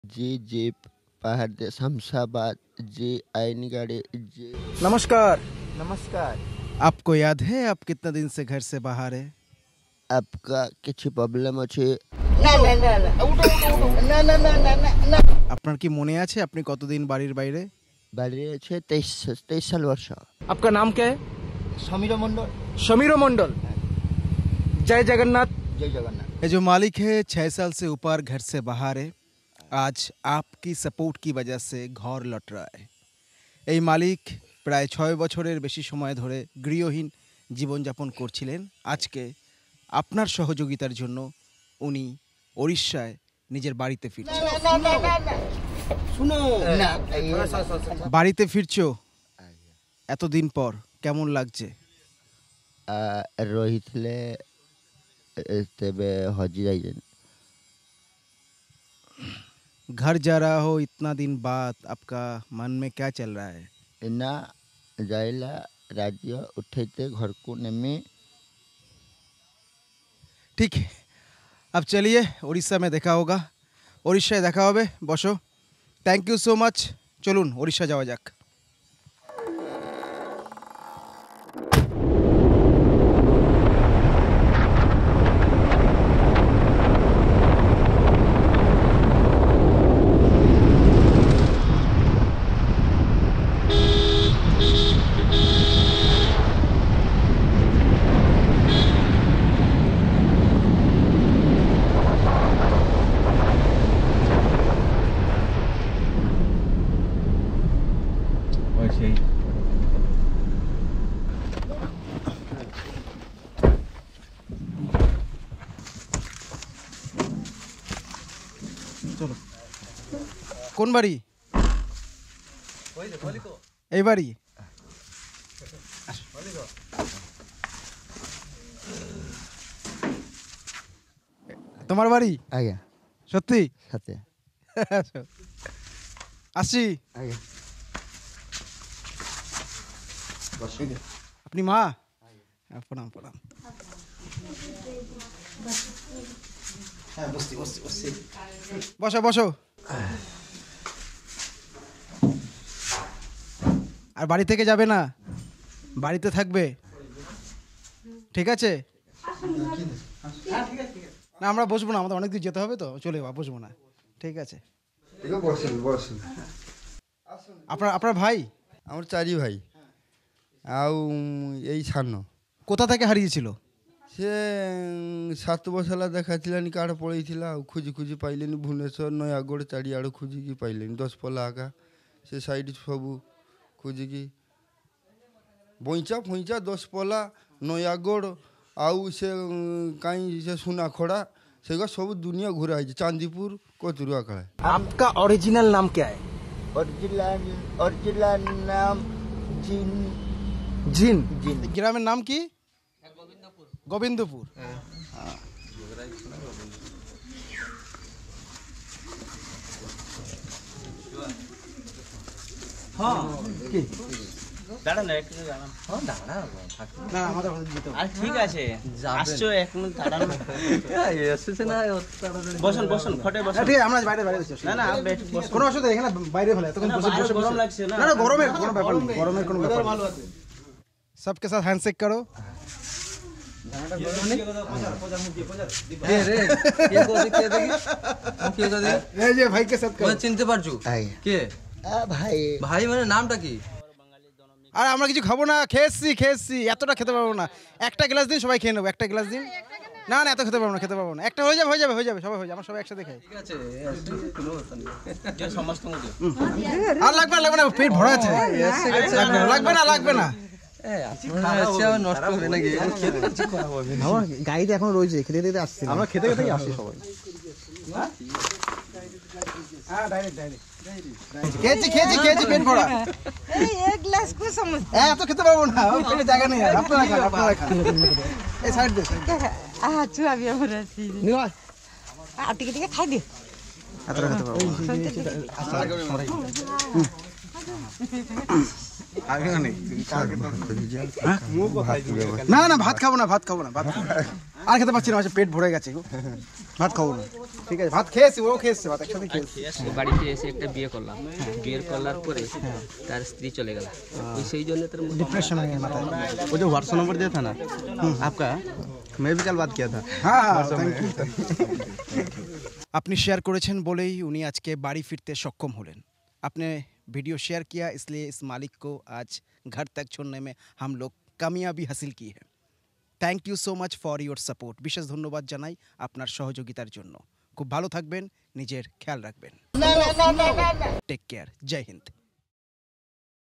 जी jeep पहाड़ शमशाबाद जी आईनी गाड़ी जी। नमस्कार। नमस्कार। आपको याद है आप कितना दिन से घर से बाहर है? आपका किसी प्रॉब्लम আছে? আপনার কি মনে আছে আপনি কতদিন বাড়ির বাইরে? বাড়ি আছে 23 साल वर्ष। आपका नाम क्या है? समीर मंडल। समीर मंडल। जय जगन्नाथ। जय जगन्नाथ। ये जो मालिक है 6 साल से ऊपर घर से बाहर है, आज आपकी सपोर्ट की वजह से घर लौट रहा है। এই মালিক প্রায় 6 বছরের বেশি সময় ধরে গৃহহীন জীবনযাপন করছিলেন। আজকে আপনার সহযোগিতার জন্য উনি ওড়িশায় নিজের বাড়িতে ফিরছেন। শুনো না বাড়িতে ফিরছো এতদিন পর, কেমন লাগছে? রহিতলে তেবে হজি যাইছেন। घर जा रहा हो इतना दिन बाद, आपका मन में क्या चल रहा है? ना जाइला राज्य उठेते घर को नेमे। ठीक है, अब चलिए उड़ीसा में देखा होगा, उड़ीसाয় দেখা হবে। বসো। Thank you so much. চলুন উড়িষ্যা যাওয়া যাক। চলো। কোন বাড়ি? এই বাড়ি? তোমার বাড়ি? আগে সত্যি? সাথে আসি। আগে আপনি মা? প্রণাম প্রণাম। বসো বসো। আর বাড়ি থেকে যাবে না, বাড়িতে থাকবে, ঠিক আছে? না আমরা বসবো না, আমাদের অনেক দূর যেতে হবে তো, চলে যাবো, বসবো না, ঠিক আছে? আপনার আপনার ভাই? আমার চারি ভাই ଆଉ ଏଇ ସାନ। কোথা থেকে হারিয়েছিল? ସେ 7 ବର୍ଷ ହେଲା ଦେଖାଥିଲାନି, କାର୍ଡ଼ ପଳେଇଥିଲା ଆଉ ଖୋଜି ଖୋଜି ପାଇଲେନି। ଭୁବନେଶ୍ୱର ନୟାଗଡ଼ ଚାରିଆଡ଼େ ଖୋଜିକି ପାଇଲେନି। 10 ପଲା ଆକା ସେ ସାଇଡ଼୍ ସବୁ ଖୋଜିକି ବଇଁଚା ଫଇଁଚା 10 ପଲା ନୟାଗଡ଼ ଆଉ ସେ କାହିଁ ସେ ସୁନାଖଡ଼ା ସେଗୁଡ଼ା ସବୁ ଦୁନିଆ ଘୁରା ହେଇଛି। ଚାନ୍ଦିପୁର କତୁରୁଆ କାଳେ। आपका ओरिजिनल नाम क्या है? অরিজিনাল নাম জিন। জিন। গ্রামের নাম কি? গোবিন্দপুর। হ্যাঁ কি দাঁড়ান একটু দাঁড়ান। হ্যাঁ দাঁড়ান না আমাদের যেতে হবে। আর ঠিক আছে আসছো এখন দাঁড়ান। এসেছে না বসুন বসুন খটে বসুন। ঠিক আছে আমরা বাইরে বাইরে বসে। না না বসুন কোনো অসুবিধা এখানে বাইরে ফেলে তখন বসে বসে গরম লাগছে না। না না গরমের কোনো ব্যাপার নেই, গরমের কোনো ব্যাপার ভালো আছে। सबके साथ हैंडशेक करो। এই যে ভাইকে সাথ করো। চিনতে পারছো কে ভাই? ভাই মানে নামটা কি? আর আমরা কিছু খাবো না, খেয়েছি, এতটা খেতে পারবো না। একটা গ্লাস দিন, সবাই খেয়ে নেবো, একটা গ্লাস দিন। না না এত খেতে পারবো না, একটা হয়ে যাবে সবাই হয়ে যাবে, আমরা সবাই একসাথে খাই। ঠিক আছে সমস্ত আর লাগবে না, পেট ভরা আছে। লাগবে না নষ্ট হবে নাকি? আমার গাড়িতে এখন রয়েছে, খেতে আসছি, আমরা খেতে আসছি সবাই। হ্যাঁ ডাইরেক্ট খেয়েছি পেট ভরা। এই এক গ্লাস কো সমস্ত এত খেতে পারবো না, ওই পেটে জায়গা নেই আর। আপনারা খান। এই সাইড দে। চুয়া বিয়া ভরাছি নিও আর টিকে টিকে খাই দে। এতটা খেতে পারবো না। না ভাত খাবো না। আর খেতে পারছি না, আমার পেট ভরে গেছে গো, ভাত খাবো না। ঠিক আছে, ভাত খেয়েছি, ও খেয়েছে, ভাত একসাথে খেয়েছি। বাড়িতে এসে একটা বিয়ে করলাম, বিয়ের করার পরে তার স্ত্রী চলে গেল, ওই সেই জন্য তার डिप्रेशन में माता वो जो व्हाट्सएप नंबर दिया था ना आपका, मैं भी कल बात किया था। হ্যাঁ, থ্যাংক ইউ। আপনি শেয়ার করেছেন বলেই উনি আজকে বাড়ি ফিরতে সক্ষম হলেন। आपने वीडियो शेयर किया, इसलिए इस मालिक को आज घर तक छोड़ने में हम लोग कामयाबी हासिल की है। Thank you so much for your support. বিশেষ ধন্যবাদ জানাই আপনার সহযোগিতার জন্য। খুব ভালো থাকবেন, নিজের খেয়াল রাখবেন। টেক কেয়ার, জয় হিন্দ।